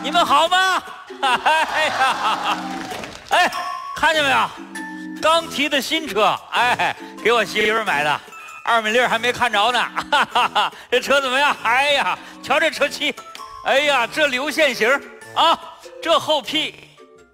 你们好吗？哎呀，哎，看见没有？刚提的新车，哎，给我媳妇买的，2米6还没看着呢。哈哈哈，这车怎么样？哎呀，瞧这车漆，哎呀，这流线型啊，这后屁，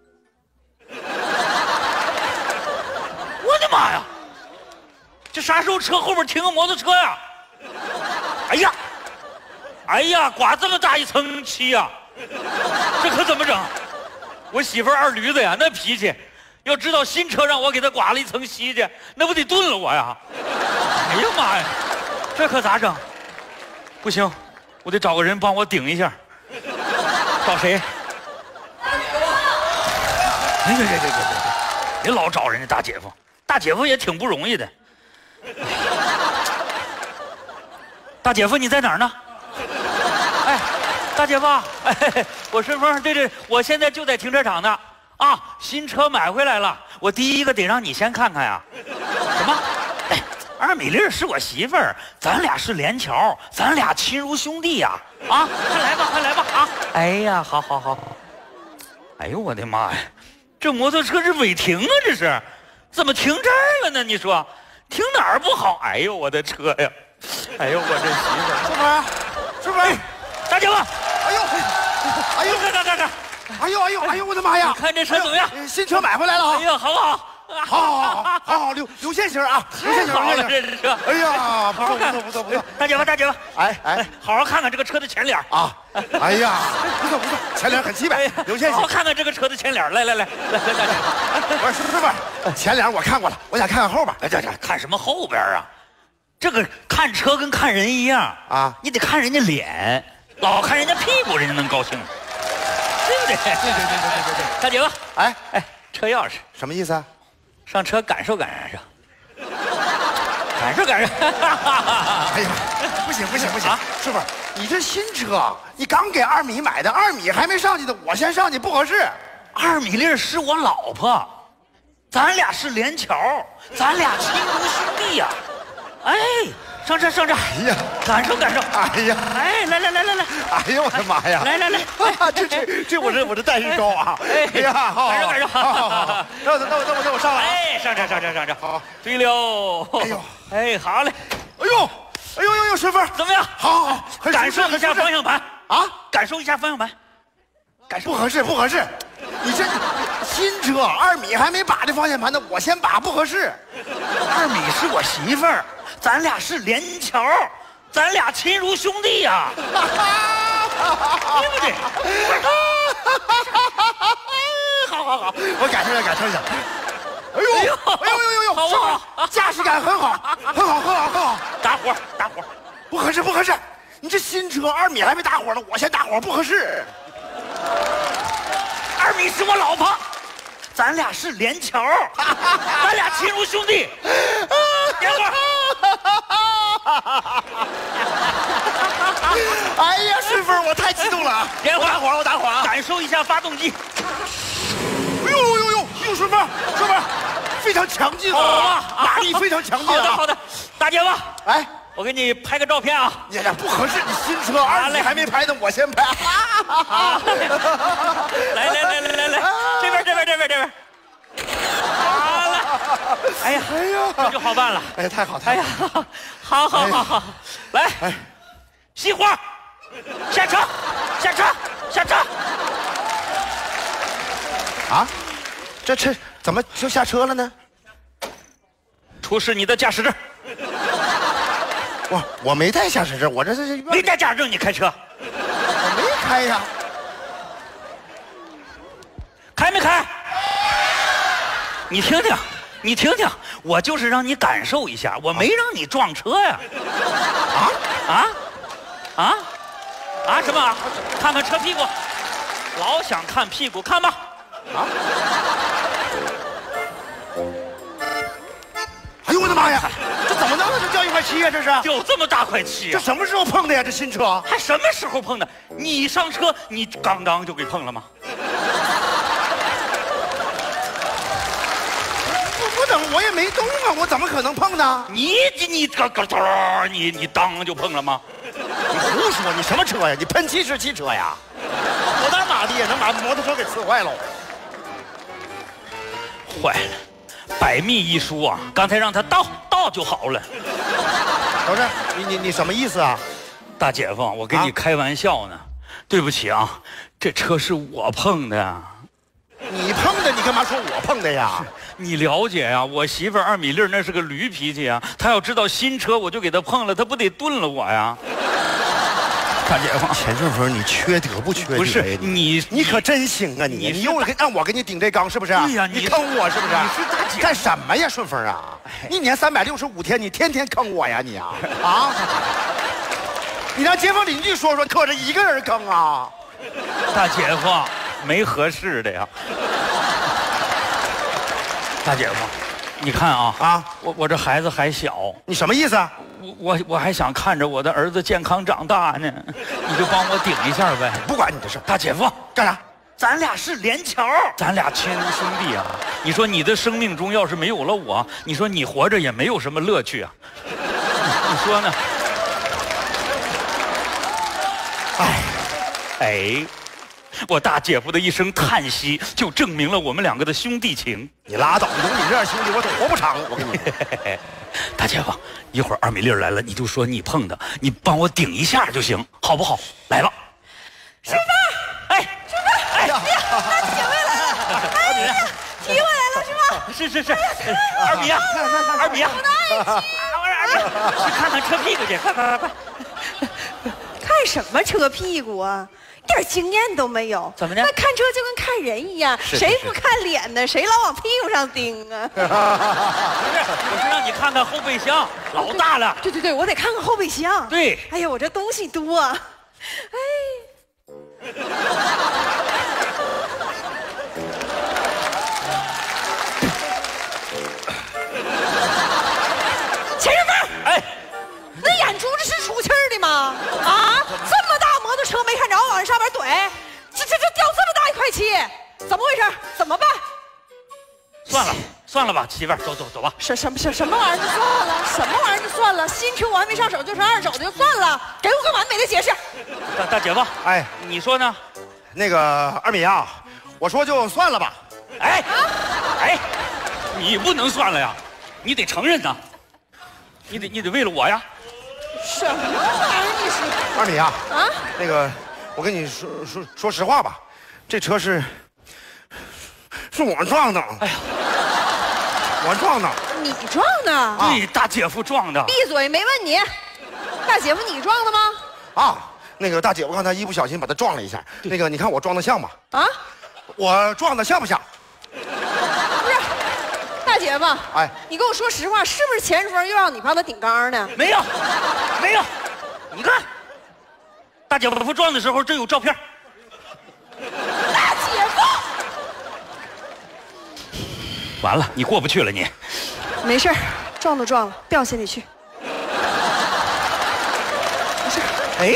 我的妈呀！这啥时候车后边停个摩托车呀？哎呀，哎呀，刮这么大一层漆呀！这可怎么整？我媳妇二驴子呀，那脾气，要知道新车让我给她刮了一层漆去，那不得炖了我呀！哎呀妈呀，这可咋整？不行，我得找个人帮我顶一下。找谁？别老找人家大姐夫，大姐夫也挺不容易的。大姐夫你在哪儿呢？哎。大姐夫，哎，我顺风，对，我现在就在停车场呢。啊，新车买回来了，我第一个得让你先看看呀。什么？哎，2米6是我媳妇儿，咱俩是连桥，咱俩亲如兄弟呀。啊，快来吧，快来吧！啊，哎呀，好。哎呦我的妈呀，这摩托车是违停啊，这是，怎么停这儿了呢？你说，停哪儿不好？哎呦我的车呀！哎呦我这媳妇儿， 师傅， 大姐夫。 哎呦，哎呦，我的妈呀！ 看这车怎么样？ 新车买回来了啊！ 哎呀，好不好？ 好，流线型啊，流线型， 好了，这车。 哎呀，不错。 大姐夫， 哎， 好好看看这个车的前脸啊！哎呀，不错，前脸很齐白，流线型。 好看看这个车的前脸，来，大姐夫。 不是师傅，前脸我看过了，我想看看后边。 哎，这看什么后边啊？这个看车跟看人一样啊，你得看人家脸，老看人家屁股，人家能高兴。对不对？对。大姐夫，哎，车钥匙什么意思啊？ 上车感受。感受。 哎呀，不行啊！师傅，你这新车，你刚给2米买的，2米还没上去呢，我先上去不合适。 2米6是我老婆，咱俩是连桥，咱俩亲如兄弟呀。哎。上车！ 哎呀， 感受！ 哎呀， 哎，来！ 哎呦我的妈呀！ 来！ 这我这待遇高啊！哎呀，好， 感受！好， 那我上来。 哎，上车！好，对溜！ 哎呦， 哎，好嘞！ 哎呦，师傅怎么样？ 好， 感受一下方向盘啊！ 感受一下方向盘， 不合适！你这新车2米还没把这方向盘呢，我先把不合适。 2米是我媳妇儿。咱俩是连桥，咱俩亲如兄弟呀，对不对？ 好，我感受一下。哎呦， 好不好？ 驾驶感很好。 打火， 不合适。你这新车2米还没打火呢，我先打火，不合适。 2米是我老婆，咱俩是连桥，咱俩亲如兄弟。点火！ 哎呀，师傅，我太激动了啊！ 点火！ 我打火啊！ 感受一下发动机。 哎呦，师傅，非常强劲啊！马力非常强劲啊！ 好的，大姐夫， 哎， 我给你拍个照片啊。 呀，不合适，你新车2米还没拍呢，我先拍。 来，这边。好了，哎呀，这就好办了。 哎呀，太好了。 哎呀，好，来，熄火，下车。 啊，这怎么就下车了呢？ 出示你的驾驶证。 我没带驾驶证，我这是没带驾驶证，你开车？ 我没开呀。 开没开？你听听，我就是让你感受一下，我没让你撞车呀。什么？看看车屁股，老想看屁股，看吧。 哎呦我的妈呀！这怎么弄的？这掉一块漆呀？这是？ 有这么大块漆啊？ 这什么时候碰的呀？这新车？ 还什么时候碰的？你上车，你刚刚就给碰了吗？ 我也没动啊，我怎么可能碰呢？ 你当就碰了吗？ 你胡说！你什么车呀？你喷漆式汽车呀？ 多大马力呀，能把摩托车给呲坏了？ 坏了，百密一疏啊！刚才让他倒就好了。 不是你什么意思啊？ 大姐夫，我跟你开玩笑呢。对不起啊，这车是我碰的。 你碰的，你干嘛说我碰的呀？ 你了解呀、我媳妇2米6那是个驴脾气啊，她要知道新车我就给她碰了，她不得炖了我呀？大姐夫， 钱顺风，你缺德不缺德？ 不是你可真行啊！你又让我给你顶这缸是不是？ 对呀， 你坑我是不是？ 你是大姐干什么呀，顺风啊？一年365天，你天天坑我呀你啊！啊！你让街坊邻居说说，可着一个人坑啊！ 大姐夫，没合适的呀。大姐夫，你看啊，我这孩子还小， 你什么意思啊？ 我还想看着我的儿子健康长大呢，你就帮我顶一下呗。 不管你的事。 大姐夫， 干啥？ 咱俩是连桥，咱俩亲兄弟啊！你说你的生命中要是没有了我，你说你活着也没有什么乐趣啊！你说呢？哎，我大姐夫的一声叹息，就证明了我们两个的兄弟情。 你拉倒，有你这样兄弟我都活不长。我跟你说， 大姐夫，一会儿2米6来了，你就说你碰的，你帮我顶一下就行，好不好？来了， 师傅， 哎， 师傅，哎呀，大姐回来了，哎呀，提回来了是吧？ 是，2米啊，2米啊，去看看车屁股去，快！ 看什么车屁股啊？一点经验都没有。 怎么的？ 那看车就跟看人一样，谁不看脸呢？谁老往屁股上盯啊？ 不是，我是让你看看后备箱，老大了。 对，我得看看后备箱。 对， 哎呀，我这东西多，哎。钱顺风， 哎， 那眼珠子是出气儿的吗？啊，这么大摩托车没看着，往上面怼，这掉这么大一块漆，怎么回事？怎么办？ 算了吧，媳妇儿，走吧。 什么玩意儿就算了？什么玩意儿就算了？新车我还没上手就成二手的就算了，给我个完美的解释。 大姐夫， 哎， 你说呢？ 那个2米啊，我说就算了吧。 哎，你不能算了呀，你得承认呐，你得为了我呀。 什么玩意儿？你是 2米啊， 啊？ 那个，我跟你说实话吧，这车是我撞的。哎呀，我撞的。 你撞的？ 对，大姐夫撞的。 闭嘴，没问你。大姐夫，你撞的吗？ 啊，那个大姐夫刚才一不小心把他撞了一下。那个，你看我撞的像吗？ 啊？ 我撞的像不像？ 不是，大姐夫， 哎， 你跟我说实话，是不是钱顺风又让你帮他顶缸呢？ 没有，你看，大姐夫撞的时候这有照片。 大姐夫， 完了，你过不去了你。 没事儿，撞都撞了，掉心里去。没事。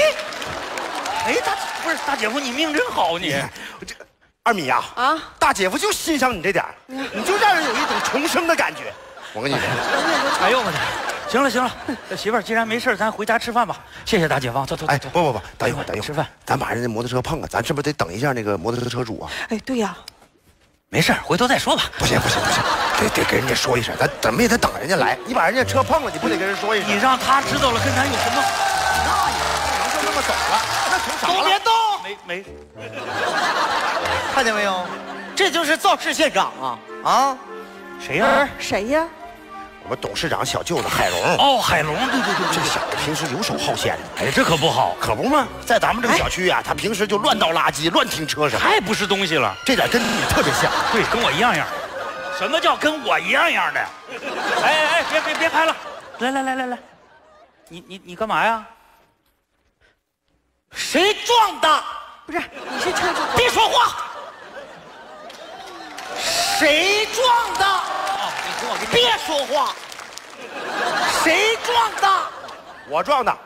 大姐夫，你命真好你。 这2米啊，大姐夫就欣赏你这点儿，你就让人有一种重生的感觉。我跟你说， 哎呦我的，行了，媳妇儿，既然没事，咱回家吃饭吧。谢谢大姐夫，走。 哎，不，等一会儿吃饭， 咱把人家摩托车碰了，咱是不是得等一下那个摩托车车主啊？ 哎，对呀。 没事，回头再说吧。 不行，得跟人家说一声，咱怎么也得等人家来。你把人家车碰了，你不得跟人说一声？ 你让他知道了，跟咱有什么？ 那也不能就那么走了，那成啥了？ 都别动！ 没， 看见没有？这就是肇事现场啊！啊， 谁呀？ 谁呀？ 我们董事长小舅子海龙。 哦，海龙，对， 这小子平时游手好闲的， 哎，这可不好， 可不嘛，在咱们这个小区啊，他平时就乱倒垃圾、乱停车什么， 太不是东西了。 这点跟你特别像。 对，跟我一样。什么叫跟我一样的？哎，别拍了，来，你干嘛呀？ 谁撞的？ 不是，你是车主。 别说话！谁撞的？别说话！谁撞的？ 我撞的。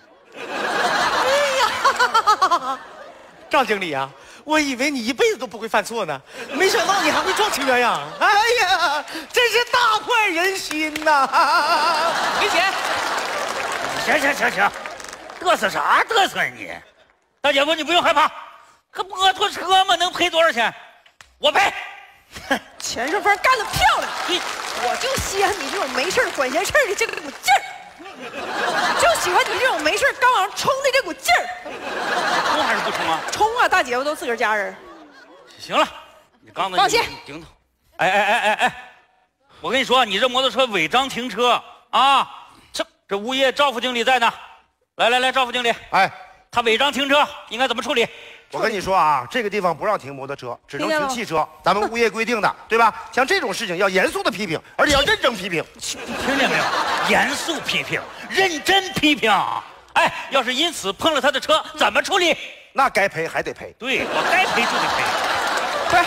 哎呀，张经理啊，我以为你一辈子都不会犯错呢，没想到你还会撞车呀！哎呀，真是大快人心呐！ 给钱！行，嘚瑟啥嘚瑟你？大姐夫，你不用害怕， 可摩托车嘛，能赔多少钱？我赔。 钱顺风干得漂亮！我就稀罕你这种没事管闲事的这股劲儿，就喜欢你这种没事刚往上冲的这股劲儿。 冲还是不冲啊？ 冲啊！大姐夫都自个儿家人。 行了，你刚才放心顶头。哎，我跟你说，你这摩托车违章停车啊！这物业赵副经理在呢。来，赵副经理， 哎， 他违章停车应该怎么处理？ 我跟你说啊，这个地方不让停摩托车，只能停汽车，咱们物业规定的，对吧？像这种事情要严肃的批评，而且要认真批评。 听见没有？严肃批评，认真批评。哎，要是因此碰了他的车，怎么处理？ 那该赔还得赔。 对，我该赔就得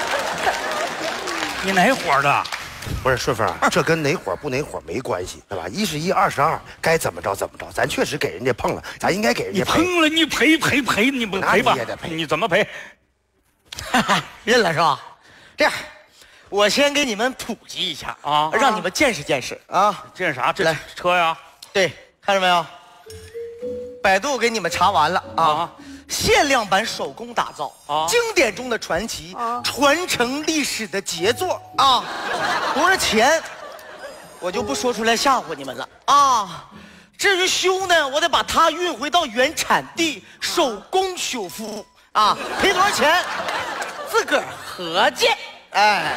赔。你哪伙的？ 不是顺风啊，这跟哪伙不哪伙没关系，对吧？1是1，2是2，该怎么着怎么着。咱确实给人家碰了，咱应该给人家赔。 你碰了，你赔，你不赔吧？ 你也得赔。 你怎么赔？ 认了是吧？这样，我先给你们普及一下啊，让你们见识见识啊。 这是啥？这来车呀？ 对，看着没有？百度给你们查完了啊。限量版手工打造，经典中的传奇，传承历史的杰作啊！多少钱，我就不说出来吓唬你们了啊！至于修呢，我得把它运回到原产地手工修复啊！赔多少钱，自个儿合计。哎，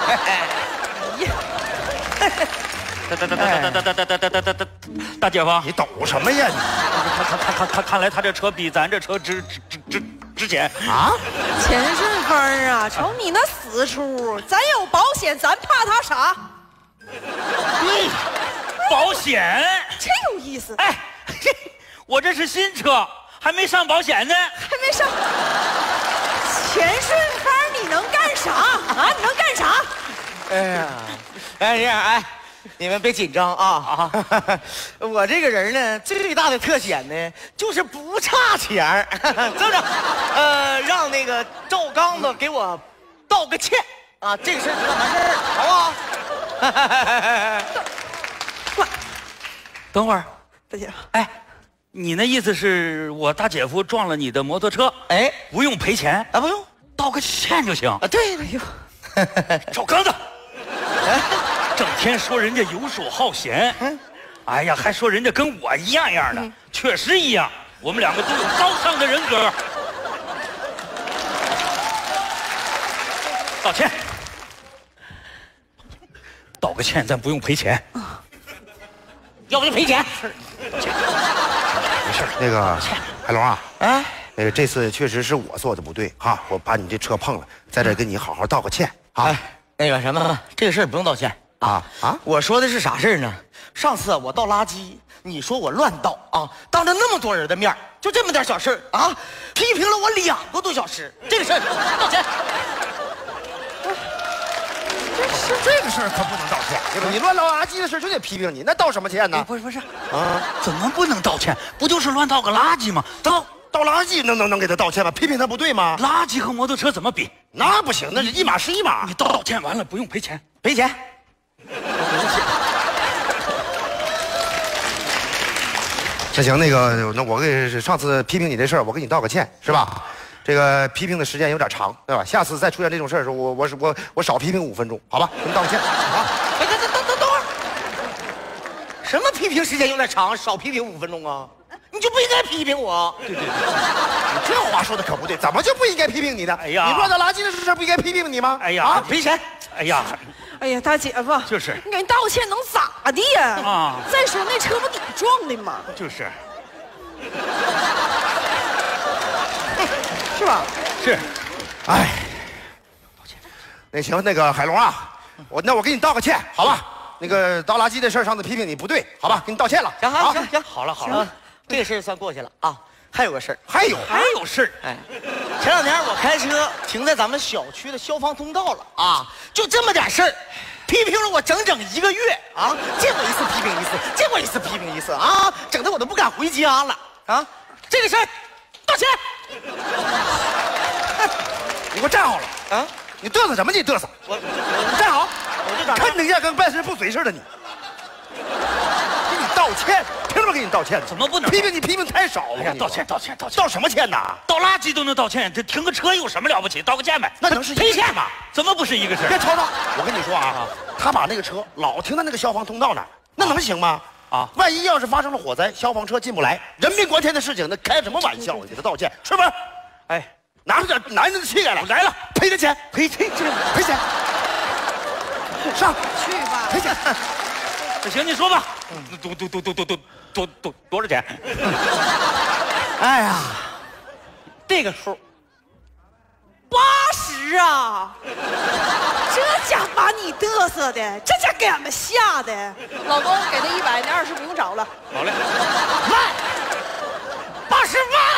大姐夫， 你抖什么呀你？ 看来他这车比咱这车值钱啊！ 钱顺风啊，瞅你那死出，咱有保险，咱怕他啥？ 对，保险， 真有意思。 哎，我这是新车，还没上保险呢， 还没上。钱顺风，你能干啥啊？你能干啥？ 哎呀，这样哎。你们别紧张啊！我这个人呢，最大的特点呢，就是不差钱儿，是不是？让那个赵刚子给我道个歉啊，这个事儿就完事儿，好不好？ 等会儿， 大姐， 哎，你那意思是我大姐夫撞了你的摩托车，哎，不用赔钱啊，不用， 道个歉就行啊。对，哎呦， 赵刚子。整天说人家游手好闲，哎呀，还说人家跟我一样的，确实一样。我们两个都有高尚的人格。道歉，道个歉，咱不用赔钱，要不就赔钱。 没事，那个海龙啊，那个这次确实是我做的不对哈，我把你这车碰了，在这跟你好好道个歉啊。 那个什么，这个事儿不用道歉。我说的是啥事儿呢？上次我倒垃圾，你说我乱倒啊，当着那么多人的面，就这么点小事儿啊，批评了我2个多小时，这个事儿道歉。 这个事儿可不能道歉，对吧？你乱倒垃圾的事就得批评你，那道什么歉呢？ 不是啊，怎么不能道歉？不就是乱倒个垃圾吗？ 倒垃圾能给他道歉吗？批评他不对吗？ 垃圾和摩托车怎么比？ 那不行，那是一码是一码。 你道歉完了不用赔钱， 赔钱。 那行，那我给上次批评你这事儿，我给你道个歉，是吧？这个批评的时间有点长，对吧？下次再出现这种事儿的时候，我少批评5分钟，好吧？给你道个歉啊！ 等会儿，什么批评时间有点长，少批评5分钟啊？你就不应该批评我。 对，你这话说的可不对，怎么就不应该批评你呢？ 哎呀， 你乱倒垃圾的事不应该批评你吗？ 哎呀， 赔钱。 哎呀，大姐夫， 就是你给人道个歉能咋的呀？啊！再说那车不你撞的吗？ 就是， 是吧？ 是， 哎，那行，那个海龙啊，我给你道个歉，好吧？那个倒垃圾的事儿，上次批评你不对，好吧？给你道歉了。 行，好了，这个事儿算过去了啊。还有个事儿， 还有事儿。 哎，前2天我开车停在咱们小区的消防通道了啊，就这么点事儿，批评了我整整1个月啊，见过一次批评一次，见过一次批评一次啊，整得我都不敢回家了啊。这个事儿，道歉。 你给我站好了啊！你嘚瑟什么？你嘚瑟！你站好！我就看你压根办事不随事的你。给你道歉，凭什么给你道歉？ 怎么不能批评你？批评太少了。 道歉，道歉，道歉， 道什么歉呐？ 倒垃圾都能道歉，这停个车有什么了不起？道个歉呗， 那能是赔钱吗？怎么不是一个事儿？ 别吵吵！我跟你说啊，他把那个车老停在那个消防通道那儿，那能行吗？啊，万一要是发生了火灾，消防车进不来，人命关天的事情，那开什么玩笑？你给他道歉是不是？哎，拿出点男人的气概来！来了，赔点钱，赔钱。上去吧， 赔钱。 行，你说吧。多少钱？ 哎呀，这个数 80啊！这家把你嘚瑟的，这家给俺们吓的。老公给他100，那20不用找了。 好嘞 ，80万！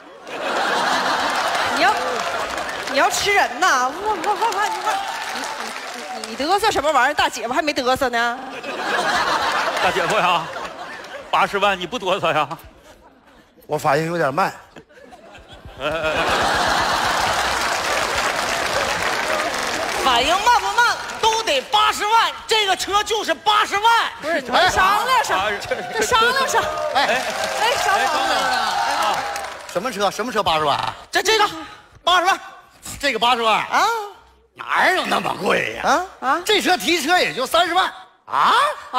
你要吃人呐！你嘚瑟什么玩意儿？大姐夫还没嘚瑟呢。 大姐夫呀，80万你不嘚瑟呀？ 我反应有点慢。 反应慢不慢都得80万，这个车就是80万。 不是，商量商量。哎，商量。 什么车80万？ 这个80万， 这个80万啊？ 哪有那么贵呀？这车提车也就30万。 30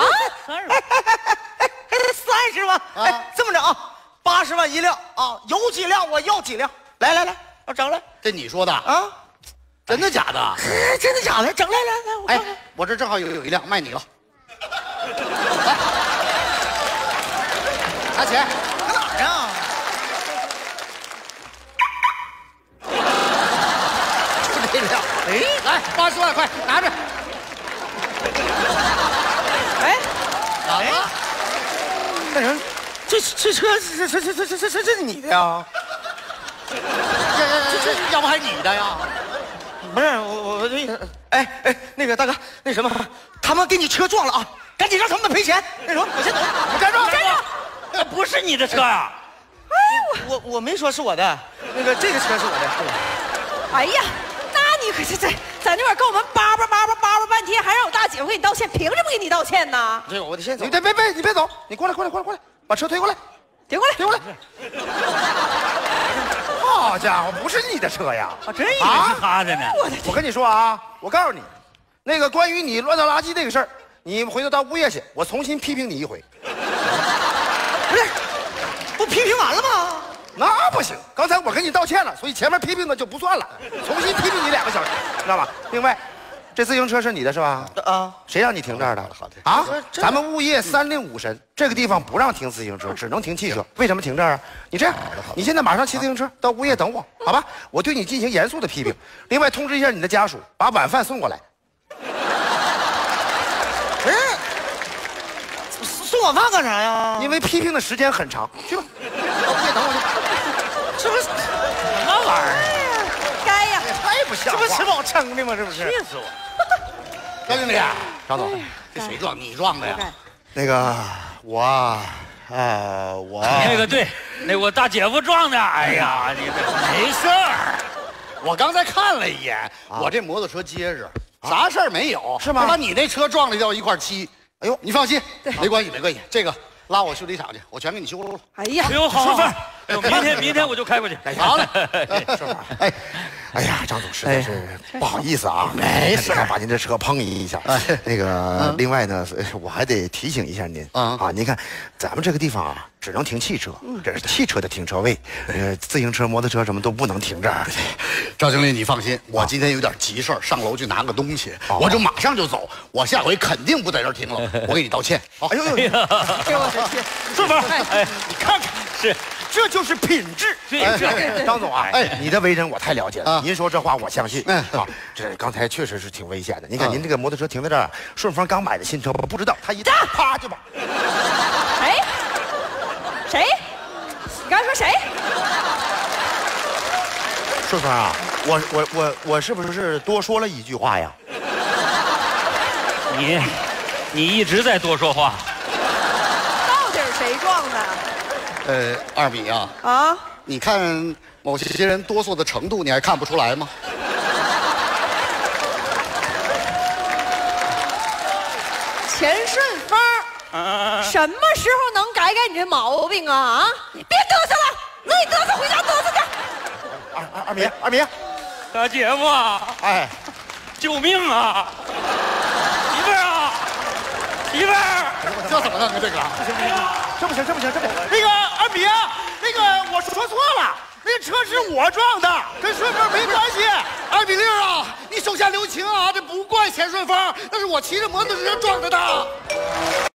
万。哎，这么着啊，80万一辆啊，有几辆我要几辆。来，我整来。 这你说的啊？真的假的？ 真的假的？整来，我看看。 哎，我这正好有一辆，卖你了。来，拿钱。 搁哪儿啊？ 就这辆。哎，来80万，快拿着。 哎， 那人，这车是你的呀？ 这要不还你的呀？ 不是我这，哎，那个大哥，那什么，他们给你车撞了啊，赶紧让他们赔钱。那什么，我先走， 你站住！ 那不是你的车呀？ 我没说是我的，那个这个车是我的。 哎呀，那你可是在那边跟我们叭叭半天，还让我大姐夫给你道歉，凭什么给你道歉呢？ 这我得先走。 你别，你别走，你过来，把车推过来， 推过来。 好家伙，不是你的车呀！ 真以为是他的呢。 我跟你说啊，我告诉你，那个关于你乱倒垃圾这个事儿，你回头到物业去，我重新批评你一回。 不是，不批评完了吗？ 那不行，刚才我跟你道歉了，所以前面批评的就不算了，重新批评你2个小时，知道吧？另外，这自行车是你的是吧？ 啊， 谁让你停这儿的？好的啊，咱们物业3令5申，这个地方不让停自行车，只能停汽车。为什么停这儿啊？你这样，你现在马上骑自行车到物业等我，好吧？我对你进行严肃的批评。另外通知一下你的家属，把晚饭送过来。 送晚饭干啥呀？ 因为批评的时间很长，去吧，到物业等我去。 这不是什么玩意儿？ 该呀， 太不像话！ 这不吃饱撑的吗？这不是？ 气死我！ 张经理，张总，这谁撞？你撞的呀？那个我那个对，那我大姐夫撞的。哎呀，你这没事儿。 我刚才看了一眼，我这摩托车结实，啥事儿没有，是吗？把你那车撞了掉一块漆。哎呦，你放心，没关系，这个拉我修理厂去，我全给你修了。 哎呀， 哎呦，好，明天我就开过去。 好嘞， 顺风。哎呀，张总实在是不好意思啊，没事，把您这车碰一下。那个，另外呢，我还得提醒一下您啊，您看咱们这个地方啊，只能停汽车，这是汽车的停车位，自行车、摩托车什么都不能停这儿。 赵经理，你放心，我今天有点急事儿，上楼去拿个东西，我就马上就走。我下回肯定不在这儿停了，我给你道歉。好， 哎呦， 哎呦我的天， 顺风，哎，你看看，是。 这就是品质。张总啊，你的为人我太了解了，您说这话我相信。啊，这刚才确实是挺危险的。您看您这个摩托车停在这儿，顺丰刚买的新车，不知道他一啪就把。 谁？你刚才说谁？ 顺丰啊，我是不是多说了一句话呀？ 你一直在多说话。 到底是谁撞的？ 二米啊，你看某些人哆嗦的程度，你还看不出来吗？ 钱顺风什么时候能改改你这毛病啊？啊！别嘚瑟了，自己嘚瑟回家嘚瑟去。 二米， 大姐夫， 哎， 救命啊！媳妇儿啊，媳妇儿， 这怎么弄啊？这个这不行， 那个二米啊，那个我说错了，那个车是我撞的，跟顺风没关系。二米六啊，你手下留情啊，这不怪钱顺风，那是我骑着摩托车撞的他。